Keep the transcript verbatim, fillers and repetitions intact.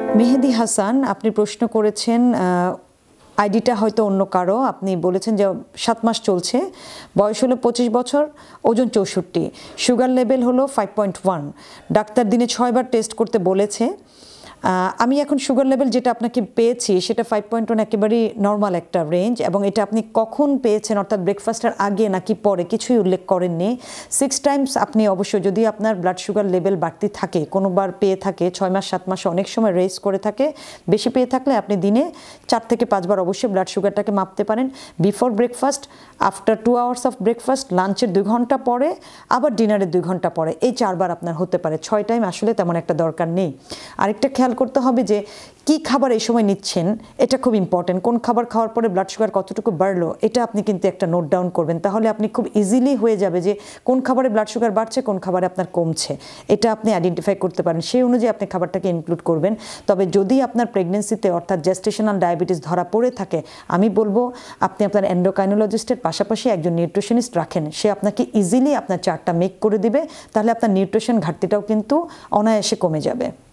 মেহেদি হাসান আপনি প্রশ্ন করেছেন আইডিটা হয়তো অন্য কারো, আপনি বলেছেন যে সাত মাস চলছে, বয়স হলো পঁচিশ বছর, ওজন চৌষট্টি, সুগার লেভেল হলো ফাইভ পয়েন্ট ওয়ান, ডাক্তার দিনে ছয়বার টেস্ট করতে বলেছে। আমি এখন সুগার লেভেল যেটা আপনাকে পেয়েছি সেটা ফাইভ পয়েন্ট ওয়ান একেবারেই নর্মাল একটা রেঞ্জ, এবং এটা আপনি কখন পেয়েছেন অর্থাৎ ব্রেকফাস্টের আগে নাকি পরে কিছুই উল্লেখ করেননি। সিক্স টাইমস আপনি অবশ্যই, যদি আপনার ব্লাড সুগার লেভেল বাড়তি থাকে, কোনোবার পেয়ে থাকে ছয় মাস সাত মাসে অনেক সময় রেস করে থাকে, বেশি পেয়ে থাকলে আপনি দিনে চার থেকে পাঁচবার অবশ্যই ব্লাড সুগারটাকে মাপতে পারেন। Before breakfast, after two hours of breakfast, লাঞ্চের দুই ঘন্টা পরে, আবার ডিনারের দুই ঘন্টা পরে, এই চারবার আপনার হতে পারে। ছয় টাইম আসলে তেমন একটা দরকার নেই। আরেকটা খেয়াল করতে হবে যে কি খাবার এই সময় নিচ্ছেন, এটা খুব ইম্পর্টেন্ট। কোন খাবার খাওয়ার পরে ব্লাড সুগার কতটুকু বাড়লো এটা আপনি কিন্তু একটা নোট ডাউন করবেন, তাহলে আপনি খুব ইজিলি হয়ে যাবে যে কোন খাবারে ব্লাড সুগার বাড়ছে, কোন খাবারে আপনার কমছে, এটা আপনি আইডেন্টিফাই করতে পারেন। সেই অনুযায়ী আপনি খাবারটাকে ইনক্লুড করবেন। তবে যদি আপনার প্রেগনেন্সিতে অর্থাৎ জেস্টেশনাল ডায়াবেটিস ধরা পড়ে থাকে, আমি বলবো আপনি আপনার এন্ডোক্রাইনোলজিস্টের পাশাপাশি একজন নিউট্রিশনিস্ট রাখেন, সে আপনাকে ইজিলি আপনার চার্টটা মেক করে দিবে, তাহলে আপনার নিউট্রিশন ঘাটতিটাও কিন্তু অনায়াসে কমে যাবে।